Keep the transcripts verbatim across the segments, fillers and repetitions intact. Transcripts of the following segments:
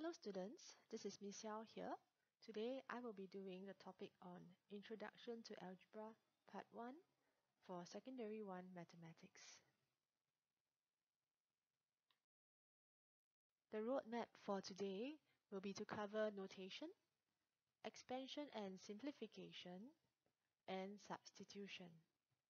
Hello students, this is Miss Xiao here. Today I will be doing the topic on Introduction to Algebra Part one for Secondary one Mathematics. The roadmap for today will be to cover notation, expansion and simplification, and substitution.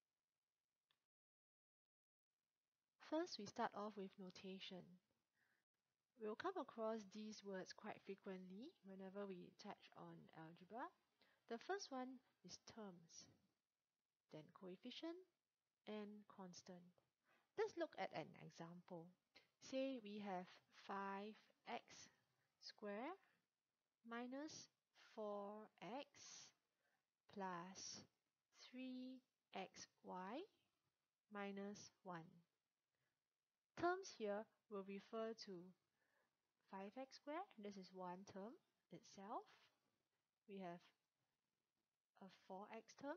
First, we start off with notation. We'll come across these words quite frequently whenever we touch on algebra. The first one is terms, then coefficient, and constant. Let's look at an example. Say we have five x squared minus four x plus three x y minus one. Terms here will refer to five x squared. This is one term itself. We have a four x term.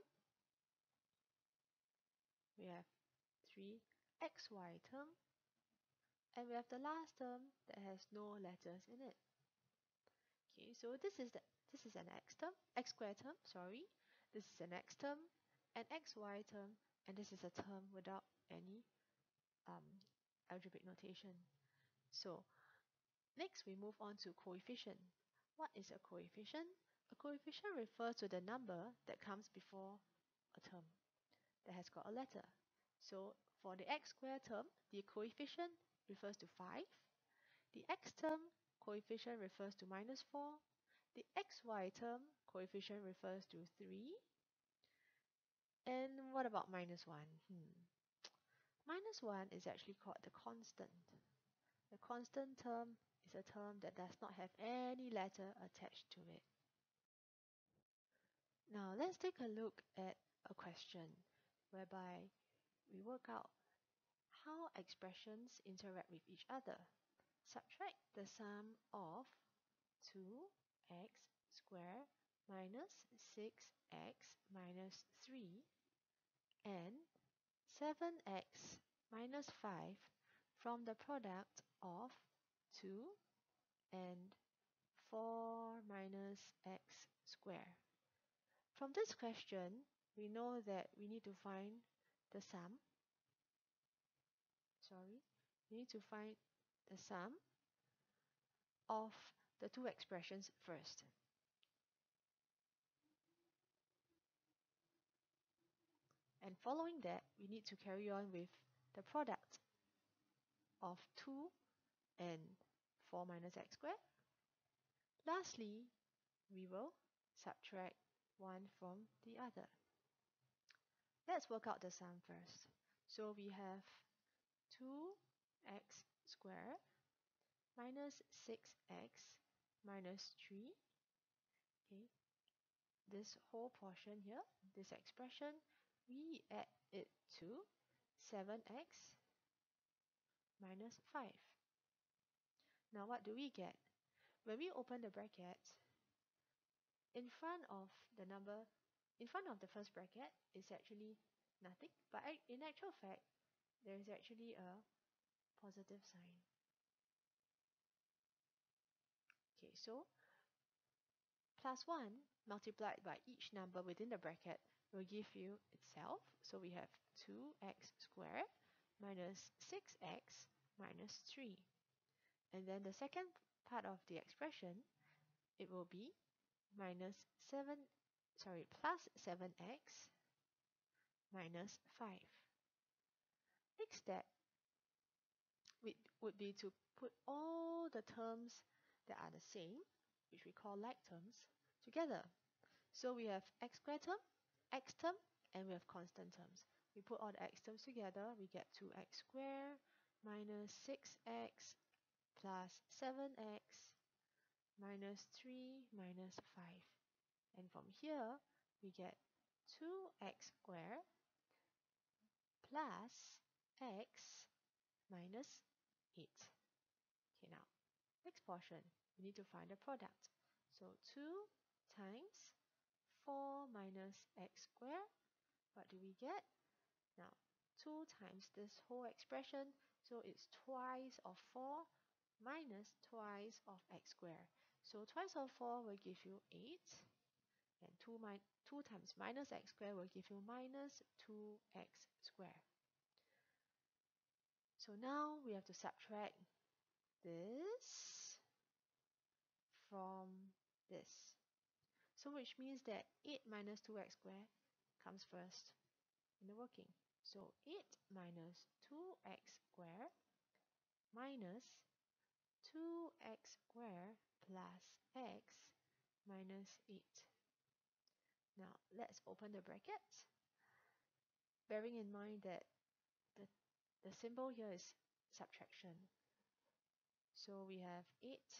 We have three x y term. And we have the last term that has no letters in it. Okay, so this is the this is an x term, x squared term, sorry. This is an x term, an xy term, and this is a term without any um, algebraic notation. So next we move on to coefficient. What is a coefficient? A coefficient refers to the number that comes before a term that has got a letter. So for the x squared term, the coefficient refers to five. The x term coefficient refers to minus four. The xy term coefficient refers to three. And what about minus one? Hmm. Minus one is actually called the constant. The constant term is a term that does not have any letter attached to it. Now let's take a look at a question whereby we work out how expressions interact with each other. Subtract the sum of two x squared minus six x minus three and seven x minus five from the product of two and four minus x squared. From this question, we know that we need to find the sum. Sorry, we need to find the sum of the two expressions first. And following that, we need to carry on with the product of two and four minus x squared. Lastly, we will subtract one from the other. Let's work out the sum first. So we have two x squared minus six x minus three. Okay. This whole portion here, this expression, we add it to seven x minus five. Now what do we get? When we open the bracket, in front of the number, in front of the first bracket is actually nothing, but in actual fact, there is actually a positive sign. Okay, so plus one multiplied by each number within the bracket will give you itself. So we have two x squared minus six x minus three. And then the second part of the expression, it will be minus seven, sorry, plus seven x minus five. Next step would be to put all the terms that are the same, which we call like terms, together. So we have x squared term, x term, and we have constant terms. We put all the x terms together, we get two x squared minus six x plus seven x minus three minus five. And from here, we get two x squared plus x minus eight. Okay, now, next portion, we need to find the product. So two times four minus x squared. What do we get? Now, two times this whole expression, so it's twice of four minus twice of x squared. So twice of four will give you eight, and two, mi two times minus x squared will give you minus two x squared. So now we have to subtract this from this. So which means that eight minus two x squared comes first in the working. So eight minus two x squared minus two x squared plus x minus eight. Now let's open the brackets, bearing in mind that the, the symbol here is subtraction. So we have eight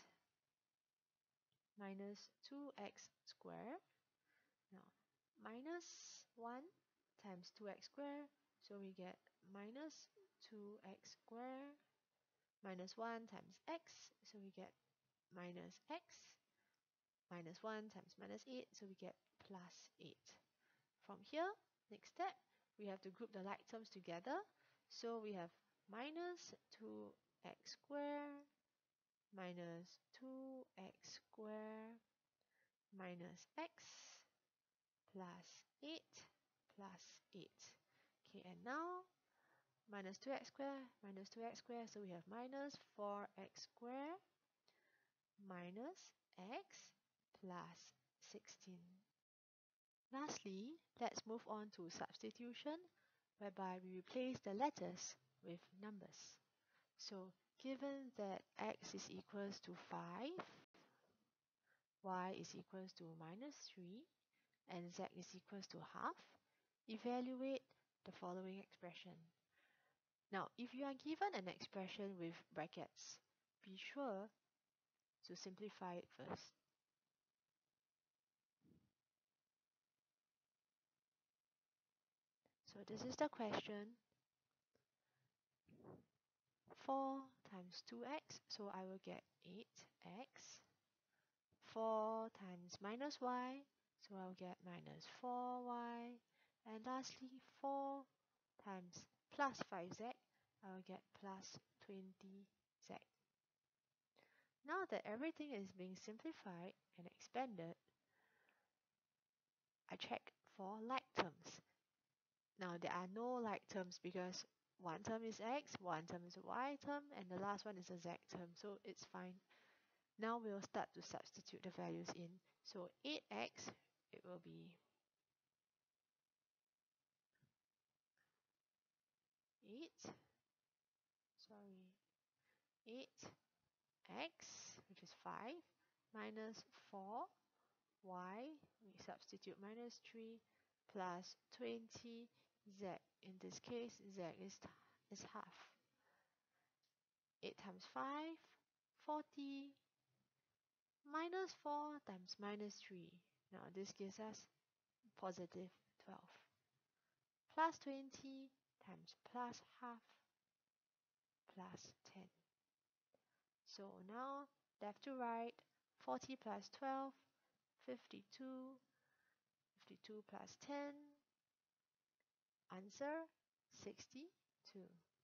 minus two x squared. Now minus one times two x squared, so we get minus two x squared, minus one times x, so we get minus x, minus one times minus eight, so we get plus eight. From here, next step, we have to group the like terms together. So we have minus two x squared minus two x squared minus x plus eight plus eight. Okay, and now minus two x squared minus two x squared, so we have minus four x squared minus x plus sixteen. Lastly, let's move on to substitution, whereby we replace the letters with numbers. So given that x is equals to five, y is equals to minus three, and z is equals to half, evaluate the following expression. Now, if you are given an expression with brackets, be sure to simplify it first. So this is the question. four times two x, so I will get eight x. four times minus y, so I'll get minus four y. And lastly, four times plus five z, I'll get plus twenty z. Now that everything is being simplified and expanded, I check for like terms. Now there are no like terms because one term is x, one term is a y term, and the last one is a z term, so it's fine. Now we'll start to substitute the values in. So eight x, it will be eight, sorry, eight x, which is five, minus four y, we substitute minus three, plus twenty z. In this case, z is, is half. eight times five, forty, minus four times minus three. Now this gives us positive twelve. Plus twenty times plus half plus ten. So now left to right, forty plus twelve, fifty-two, fifty-two plus ten, answer sixty-two.